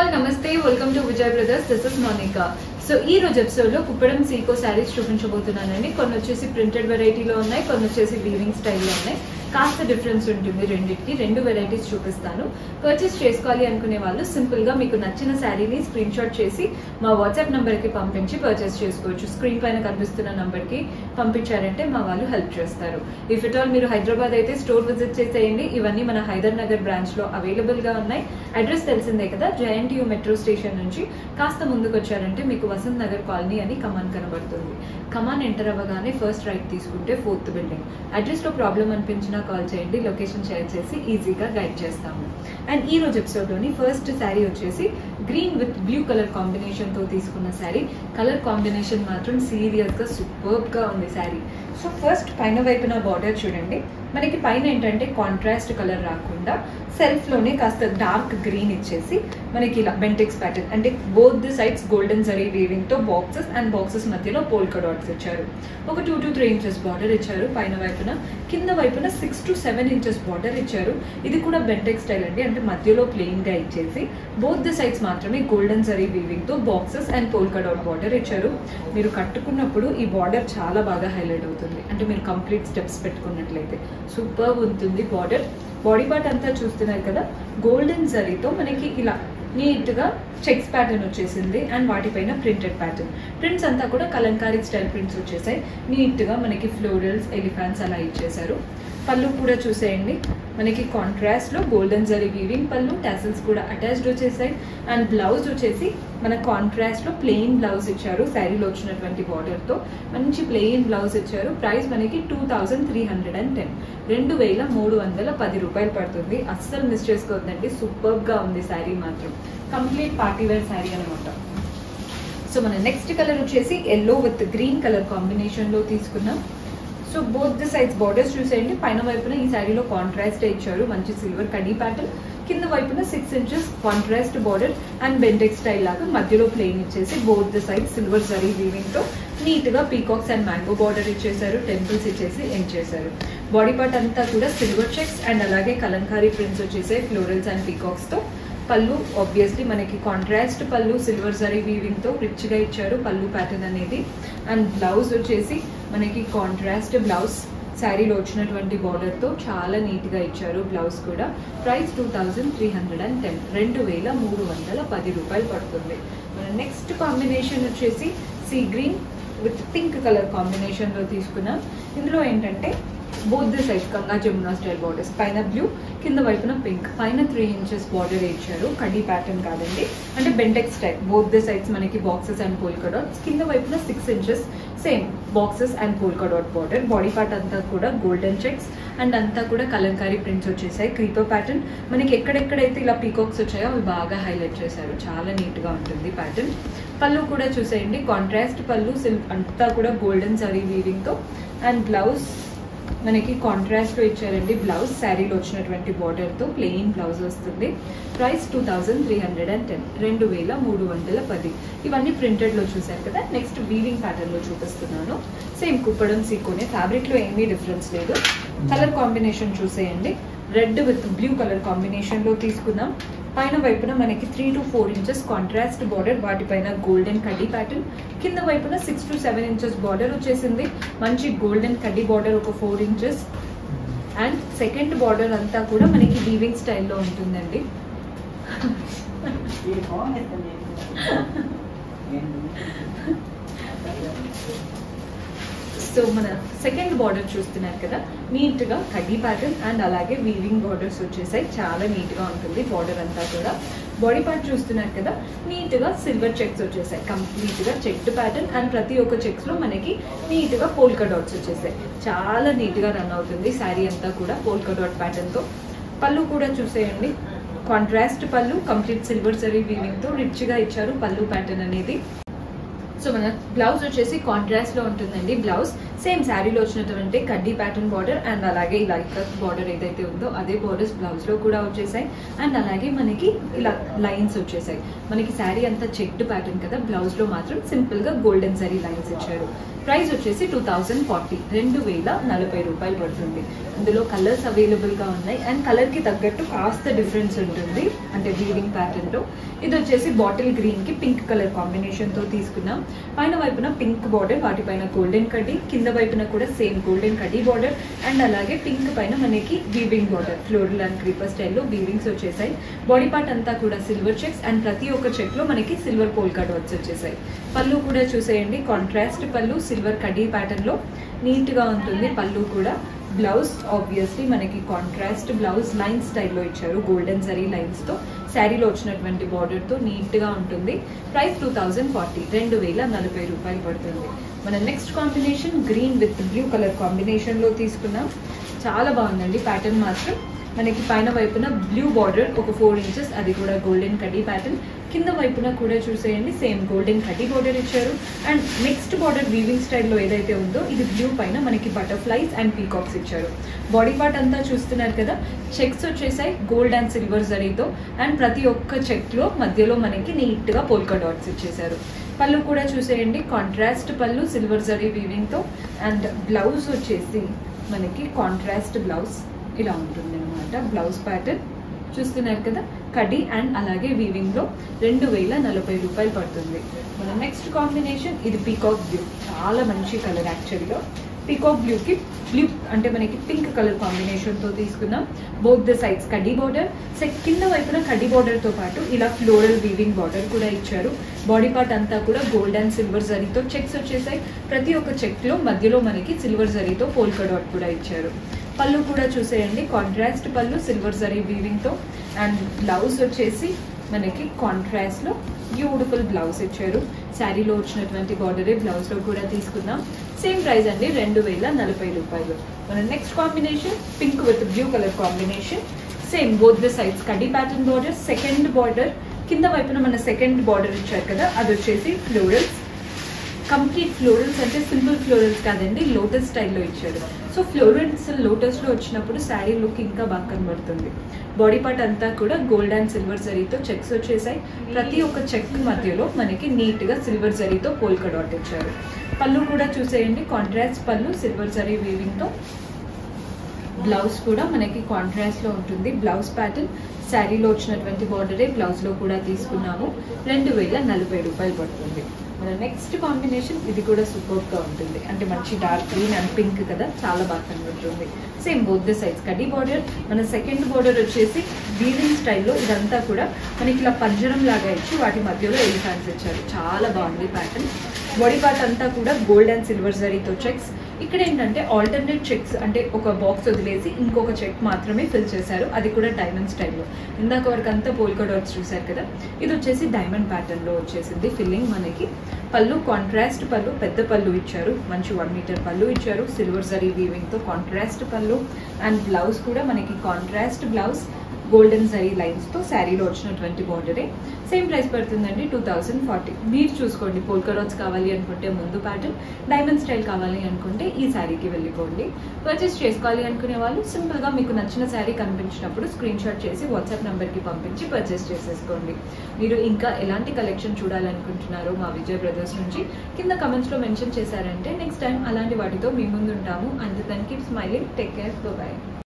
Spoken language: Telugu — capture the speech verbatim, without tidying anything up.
all, namaste, welcome to Vijay Brothers. This is Monica. So ఈ రోజు ఎపిసోడ్ లో కుప్పడం సీకో శారీస్ చూపించబోతున్నానండి. కొన్ని వచ్చేసి ప్రింటెడ్ వెరైటీలో ఉన్నాయి, కొన్ని వచ్చేసి వీవింగ్ స్టైల్లో ఉన్నాయి. కాస్త డిఫరెన్స్ ఉంటుంది రెండింటికి. రెండు వెరైటీస్ చూపిస్తాను. పర్చేస్ చేసుకోవాలి అనుకునే వాళ్ళు సింపుల్ గా మీకు నచ్చిన శారీని స్క్రీన్ షాట్ చేసి మా వాట్సాప్ నంబర్ కి పంపించి పర్చేస్ చేసుకోవచ్చు. స్క్రీన్ పైన కనిపిస్తున్న నంబర్ కి పంపించారంటే మా వాళ్ళు హెల్ప్ చేస్తారు. ఇఫ్ ఇట్ ఆల్ మీరు హైదరాబాద్ అయితే స్టోర్ విజిట్ చేసేయండి. ఇవన్నీ మన హైదర్ నగర్ బ్రాంచ్ లో అవైలబుల్ గా ఉన్నాయి. అడ్రస్ తెలిసిందే కదా, జేఎన్టీయూ మెట్రో స్టేషన్ నుంచి కాస్త ముందుకు వచ్చారంటే మీకు వసంత్ నగర్ కాలనీ అని కమాన్ కనబడుతుంది. కమాన్ ఎంటర్ అవ్వగానే ఫస్ట్ రైట్ తీసుకుంటే ఫోర్త్ బిల్డింగ్. అడ్రస్ లో ప్రాబ్లం అనిపించినా కాల్ చేయండి, లొకేషన్ షేర్ చేసి ఈజీగా గైడ్ చేస్తాము. అండ్ ఈ రోజు ఎపిసోడ్ లోని ఫస్ట్ శారీ వచ్చేసి green with blue colour combination తో తీసుకున్న శారీ. కలర్ కాంబినేషన్ మాత్రం సీరియస్ గా సూపర్బ్ గా ఉంది శారీ. సో ఫస్ట్ పైన వైపున బార్డర్ చూడండి. మనకి పైన ఏంటంటే కాంట్రాస్ట్ కలర్ రాకుండా సెల్ఫ్ లోనే కాస్త డార్క్ గ్రీన్ ఇచ్చేసి మనకి ఇలా బెంటెక్స్ ప్యాటర్న్ అంటే both the sides golden zari weaving తో బాక్సెస్ అండ్ బాక్సెస్ మధ్యలో పోల్కా డాట్స్ ఇచ్చారు. ఒక two to three inches border ఇచ్చారు పైన వైపున. కింద వైపున six to seven inches border ఇచ్చారు. ఇది కూడా బెంటెక్స్ స్టైల్ అండి, అంటే మధ్యలో ప్లెయిన్ గా ఇచ్చేసి బోత్ ది సైడ్స్ మాత్రమే గోల్డెన్ జరీ వీవింగ్ తో boxes and polka dot border ఇచ్చారు. మీరు కట్టుకున్నప్పుడు ఈ బార్డర్ చాలా బాగా హైలైట్ అవుతుంది, అంటే మీరు కంప్లీట్ స్టెప్స్ పెట్టుకున్నట్లయితే సూపర్ ఉంటుంది బార్డర్. బాడీ పార్ట్ అంతా చూస్తున్నారు కదా, గోల్డెన్ జరీతో మనకి ఇలా నీట్ గా చెక్స్ ప్యాటర్న్ వచ్చేసింది అండ్ వాటిపైన ప్రింటెడ్ ప్యాటర్న్. ప్రింట్స్ అంతా కూడా కలంకారీ స్టైల్ ప్రింట్స్ వచ్చేసాయి. నీట్ గా మనకి ఫ్లోరల్స్, ఎలిఫాంట్స్ అలా ఇచ్చేసారు. పళ్ళు కూడా చూసేయండి, మనకి కాంట్రాస్ట్ లో గోల్డెన్ జరీ వీవింగ్ పళ్ళు, టాసిల్స్ కూడా అటాచ్డ్ వచ్చేసాయి. అండ్ బ్లౌజ్ వచ్చేసి మన కాంట్రాస్ట్ లో ప్లెయిన్ బ్లౌజ్ ఇచ్చారు. శారీలో వచ్చినటువంటి బార్డర్ తో మంచి ప్లెయిన్ బ్లౌజ్ ఇచ్చారు. ప్రైస్ మనకి two thousand three hundred and ten రెండు వేల మూడు వందల పది రూపాయలు పడుతుంది. అస్సలు మిస్ చేసుకోవద్దండి, సూపర్ గా ఉంది శారీ మాత్రం. కంప్లీట్ పార్టీ వేర్ శారీ అనమాట. సో మన నెక్స్ట్ కలర్ వచ్చేసి yellow with green colour combination లో తీసుకున్నాం. So both the sides borders చూసేయండి. పైన వైపున ఈ శారీలో కాంట్రాస్ట్ ఇచ్చారు, మంచి సిల్వర్ కడీ ప్యాటర్న్. కింద వైపున six inches contrast border and Bentex style లాగా మధ్యలో ప్లెయిన్ ఇచ్చేసి both the side silver zari weaving తో నీట్ గా పీకాక్స్ అండ్ మ్యాంగో బార్డర్ ఇచ్చేసారు. టెంపుల్స్ ఇచ్చేసి ఎండ్ చేశారు. బాడీ పార్ట్ అంతా కూడా సిల్వర్ చెక్స్ అండ్ అలాగే కలంకారీ ప్రింట్స్ వచ్చేసాయి ఫ్లోరల్స్ అండ్ పీకాక్స్ తో. పళ్ళు ఆబ్వియస్లీ మనకి కాంట్రాస్ట్ పళ్ళు సిల్వర్ జరీ వీవింగ్ తో రిచ్ గా ఇచ్చారు పళ్ళు ప్యాటర్న్ అనేది. అండ్ బ్లౌజ్ వచ్చేసి మనకి కాంట్రాస్ట్ బ్లౌజ్, శారీలో వచ్చినటువంటి బార్డర్ తో చాలా నీట్ గా ఇచ్చారు బ్లౌజ్ కూడా. Price two thousand three hundred and ten రెండు వేల మూడు వందల పది రూపాయలు పడుతుంది. మన నెక్స్ట్ కాంబినేషన్ వచ్చేసి sea green with pink colour combination లో తీసుకున్నాం. ఇందులో ఏంటంటే both the sides Ganga Jamuna style borders, పైన బ్లూ కింద వైపున పింక్. పైన త్రీ ఇంచెస్ బార్డర్ ఇచ్చారు, కడీ ప్యాటర్న్ కాదండి, అంటే Bentex style. Both the sides మనకి బాక్సెస్ అండ్ పోల్కా డాట్స్. కింద వైపున six inches same boxes and polka dot border. Body part అంతా కూడా గోల్డెన్ చెక్స్ అండ్ అంతా కూడా కలంకారీ ప్రింట్స్ వచ్చేసాయి. క్రీపర్ ప్యాటర్న్ మనకి ఎక్కడెక్కడైతే ఇలా పీకాక్స్ వచ్చాయో అవి బాగా హైలైట్ చేశారు. చాలా నీట్ గా ఉంటుంది ప్యాటర్న్. పళ్ళు కూడా చూసేయండి, కాంట్రాస్ట్ పళ్ళు సిల్క్ అంతా కూడా గోల్డెన్ జరీ వీవింగ్ తో. అండ్ బ్లౌజ్ మనకి కాంట్రాస్ట్ లో ఇచ్చారండి బ్లౌజ్. శారీలో వచ్చినటువంటి బార్డర్ తో ప్లెయిన్ బ్లౌజ్ వస్తుంది. Price two thousand three hundred and ten రెండు వేల మూడు వందల పది. ఇవన్నీ ప్రింటెడ్ లో చూసారు కదా. నెక్స్ట్ వీవింగ్ ప్యాటర్న్ లో చూపిస్తున్నాను. సేమ్ కుప్పడం సీకోనే, ఫ్యాబ్రిక్ లో ఏమీ డిఫరెన్స్ లేదు. కలర్ కాంబినేషన్ చూసేయండి, red with blue colour combination లో తీసుకున్నాం. పైన వైపున మనకి three to four inches contrast border, వాటిపైన గోల్డెన్ కడ్డీ ప్యాటర్న్. కింద వైపున six to seven inches border వచ్చేసింది, మంచి గోల్డెన్ కడ్డీ బార్డర్ ఒక four inches. And second border అంతా కూడా మనకి వీవింగ్ స్టైల్లో ఉంటుందండి. సో మన సెకండ్ బార్డర్ చూస్తున్నారు కదా, నీట్ గా కడ్డీ ప్యాటర్న్ అండ్ అలాగే వీవింగ్ బార్డర్స్ వచ్చేసాయి. చాలా నీట్ గా ఉంటుంది బార్డర్ అంతా కూడా. బాడీ పార్ట్ చూస్తున్నారు కదా, నీట్ గా సిల్వర్ చెక్స్ వచ్చేసాయి. కంప్లీట్ గా చెక్డ్ ప్యాటర్న్ అండ్ ప్రతి ఒక్క చెక్స్ లో మనకి నీట్ గా పోల్కా డాట్స్ వచ్చేసాయి. చాలా నీట్ గా రన్ అవుతుంది శారీ అంతా కూడా పోల్కా డాట్ ప్యాటర్న్ తో. పళ్ళు కూడా చూసేయండి, కాంట్రాస్ట్ పళ్ళు, కంప్లీట్ సిల్వర్ జరీ వీవింగ్ తో రిచ్ గా ఇచ్చారు పళ్ళు ప్యాటర్న్ అనేది. సో మన బ్లౌజ్ వచ్చేసి కాంట్రాస్ట్ లో ఉంటుందండి. బ్లౌజ్ సేమ్ శారీలో వచ్చినటువంటి కడ్డీ ప్యాటర్న్ బార్డర్ అండ్ అలాగే ఇలా ఇక్కత్ బార్డర్ ఏదైతే ఉందో అదే బార్డర్స్ బ్లౌజ్ లో కూడా వచ్చేసాయి. అండ్ అలాగే మనకి ఇలా లైన్స్ వచ్చేసాయి. మనకి శారీ అంతా చెక్డ్ ప్యాటర్న్ కదా, బ్లౌజ్ లో మాత్రం సింపుల్ గా గోల్డెన్ జరీ లైన్స్ ఇచ్చారు. ప్రైస్ వచ్చేసి టూ థౌజండ్ ఫార్టీ రెండు వేల నలభై రూపాయలు పడుతుంది. ఇందులో కలర్స్ అవైలబుల్ గా ఉన్నాయి అండ్ కలర్ కి తగ్గట్టు కాస్త డిఫరెన్స్ ఉంటుంది. అంటే వీవింగ్ ప్యాటర్న్ లో. ఇది వచ్చేసి బాటిల్ గ్రీన్ కి పింక్ కలర్ కాంబినేషన్ తో తీసుకున్నాం. పైన వైపున పింక్ బార్డర్, వాటిపైన గోల్డెన్ కడ్డీ, కింద వైపున కూడా సేమ్ గోల్డెన్ కడ్డీ బార్డర్ అండ్ అలాగే పింక్ పైన మనకి weaving border, floral and creeper స్టైల్లో వీవింగ్స్ వచ్చేసాయి. బాడీ పార్ట్ అంతా కూడా సిల్వర్ చెక్స్ అండ్ ప్రతి ఒక్క చెక్ లో మనకి సిల్వర్ పోల్కా డాట్స్ వచ్చేసాయి. పళ్ళు కూడా చూసేయండి, కాంట్రాస్ట్ పళ్ళు, సిల్వర్ కడ్డీ ప్యాటర్న్ లో నీట్ గా ఉంటుంది పళ్ళు కూడా. బ్లౌజ్ ఆబ్వియస్లీ మనకి కాంట్రాస్ట్ బ్లౌజ్ లైన్ స్టైల్లో ఇచ్చారు, గోల్డెన్ జరీ లైన్స్ తో. శారీలో వచ్చినటువంటి బార్డర్ తో నీట్ గా ఉంటుంది. ప్రైస్ టూ థౌజండ్ ఫార్టీ రెండు వేల నలభై రూపాయలు పడుతుంది. మన next combination green with blue colour combination లో తీసుకున్నాం. చాలా బాగుందండి ప్యాటర్న్ మాత్రం. మనకి పైన వైపున బ్లూ బార్డర్ ఒక ఫోర్ ఇంచెస్, అది కూడా గోల్డెన్ కడ్డీ ప్యాటర్న్. కింద వైపున కూడా చూసేయండి సేమ్ గోల్డెన్ కడ్డీ బార్డర్ ఇచ్చారు. అండ్ నెక్స్ట్ బార్డర్ వీవింగ్ స్టైల్లో ఏదైతే ఉందో ఇది బ్లూ పైన మనకి బటర్ఫ్లైస్ అండ్ పీకాక్స్ ఇచ్చారు. బాడీ పార్ట్ అంతా చూస్తున్నారు కదా, చెక్స్ వచ్చేసాయి గోల్డ్ అండ్ సిల్వర్ జరీతో. అండ్ ప్రతి ఒక్క చెక్ లో మధ్యలో మనకి నీట్ గా పోల్కా డాట్స్ ఇచ్చేసారు. పళ్ళు కూడా చూసేయండి, కాంట్రాస్ట్ పళ్ళు సిల్వర్ జరీ వీవింగ్ తో. అండ్ బ్లౌజ్ వచ్చేసి మనకి కాంట్రాస్ట్ బ్లౌజ్ ఇలా ఉంటుంది అనమాట. బ్లౌజ్ ప్యాటర్న్ చూస్తున్నారు కదా, కడ్డీ అండ్ అలాగే వీవింగ్ లో రెండు వేల నలభై రూపాయలు పడుతుంది. మన నెక్స్ట్ కాంబినేషన్ ఇది పీకాక్ బ్లూ, చాలా మంచి కలర్ యాక్చువల్గా. పీకాక్ బ్లూ కి బ్లూ అంటే మనకి పింక్ కలర్ కాంబినేషన్ తో తీసుకున్నాం. బోత్ ద సైడ్స్ కడ్డీ బార్డర్, కింద వైపున కడ్డీ బార్డర్ తో పాటు ఇలా ఫ్లోరల్ వీవింగ్ బార్డర్ కూడా ఇచ్చారు. బాడీ పార్ట్ అంతా కూడా గోల్డ్ అండ్ సిల్వర్ జరీతో చెక్స్ వచ్చేసాయి. ప్రతి ఒక్క చెక్ లో మధ్యలో మనకి సిల్వర్ జరీతో పోల్కా డాట్ కూడా ఇచ్చారు. పళ్ళు కూడా చూసేయండి, కాంట్రాస్ట్ పళ్ళు సిల్వర్ జరీ వీవింగ్ తో. అండ్ బ్లౌజ్ వచ్చేసి మనకి కాంట్రాస్ట్ లో బ్యూటిఫుల్ బ్లౌజ్ ఇచ్చారు. శారీలో వచ్చినటువంటి బార్డరే బ్లౌజ్ లో కూడా తీసుకున్నాం. సేమ్ ప్రైస్ అండి, రెండు వేల నలభై రూపాయలు. మన next combination pink with blue colour combination. Same both the sides కడ్డీ ప్యాటర్న్ బార్డర్, సెకండ్ బార్డర్ కింద వైపున మన సెకండ్ బార్డర్ ఇచ్చారు కదా, అది వచ్చేసి ఫ్లోరల్స్. కంప్లీట్ ఫ్లోరల్స్ అంటే సింపుల్ ఫ్లోరల్స్ కాదండి, లోటస్ స్టైల్లో ఇచ్చారు. సో ఫ్లోరల్స్ లోటస్ లో వచ్చినప్పుడు శారీ లుక్ ఇంకా బాగా కనబడుతుంది. బాడీ పార్ట్ అంతా కూడా గోల్డ్ అండ్ సిల్వర్ జరీతో చెక్స్ వచ్చేసాయి. ప్రతి ఒక్క చెక్ మధ్యలో మనకి నీట్ గా సిల్వర్ జరీతో పోల్కా డాట్ ఇచ్చారు. పళ్ళు కూడా చూసేయండి, కాంట్రాస్ట్ పళ్ళు సిల్వర్ జరీ వీవింగ్ తో. బ్లౌజ్ కూడా మనకి కాంట్రాస్ట్ లో ఉంటుంది. బ్లౌజ్ ప్యాటర్న్ శారీలో వచ్చినటువంటి బార్డరే బ్లౌజ్ లో కూడా తీసుకున్నాము. రెండు వేల నలభై రూపాయలు పడుతుంది. మన నెక్స్ట్ కాంబినేషన్ ఇది కూడా సూపర్ గా ఉంటుంది, అంటే మంచి డార్క్ గ్రీన్ అండ్ పింక్ కదా, చాలా బాగా కనబడుతుంది. సేమ్ బోత్ ద సైడ్స్ కడ్డీ బార్డర్. మన సెకండ్ బార్డర్ వచ్చేసి వీవింగ్ స్టైల్లో ఇదంతా కూడా మనకి ఇలా పంజరం లాగా ఇచ్చి వాటి మధ్యలో ఎలిఫాంట్స్ ఇచ్చారు. చాలా బాగుంది ప్యాటర్న్. బాడీ పార్ట్ అంతా కూడా గోల్డ్ అండ్ సిల్వర్ జరీతో చెక్స్. ఇక్కడ ఏంటంటే ఆల్టర్నేట్ చెక్స్, అంటే ఒక బాక్స్ వదిలేసి ఇంకొక చెక్ మాత్రమే ఫిల్ చేశారు, అది కూడా డైమండ్ స్టైల్లో. ఇందాక వరకు అంతా పోల్కా డాట్స్ చూసారు కదా, ఇది వచ్చేసి డైమండ్ ప్యాటర్న్ లో వచ్చేసింది ఫిల్లింగ్ మనకి. పళ్ళు కాంట్రాస్ట్ పళ్ళు, పెద్ద పళ్ళు ఇచ్చారు, మంచి వన్ మీటర్ పళ్ళు ఇచ్చారు సిల్వర్ జరీ వీవింగ్ తో. కాంట్రాస్ట్ పళ్ళు అండ్ బ్లౌజ్ కూడా మనకి contrast blouse golden zari lines తో. శారీలో వచ్చినటువంటి బార్డరే. సేమ్ ప్రైస్ పడుతుందండి, టూ థౌసండ్ ఫార్టీ. మీరు చూసుకోండి, పోల్కా డాట్స్ కావాలి అనుకుంటే ముందు ప్యాటర్న్, డైమండ్ స్టైల్ కావాలి అనుకుంటే ఈ శారీకి వెళ్ళిపోండి. పర్చేస్ చేసుకోవాలి అనుకునే వాళ్ళు సింపుల్ గా మీకు నచ్చిన శారీ కనిపించినప్పుడు స్క్రీన్ షాట్ చేసి వాట్సాప్ నెంబర్ కి పంపించి పర్చేస్ చేసేసుకోండి. మీరు ఇంకా ఎలాంటి కలెక్షన్ చూడాలనుకుంటున్నారో మా విజయ్ బ్రదర్స్ నుంచి కింద కమెంట్స్ లో మెన్షన్ చేశారంటే నెక్స్ట్ టైం అలాంటి వాటితో మీ ముందు ఉంటాము. And then keep smiling, take care, by.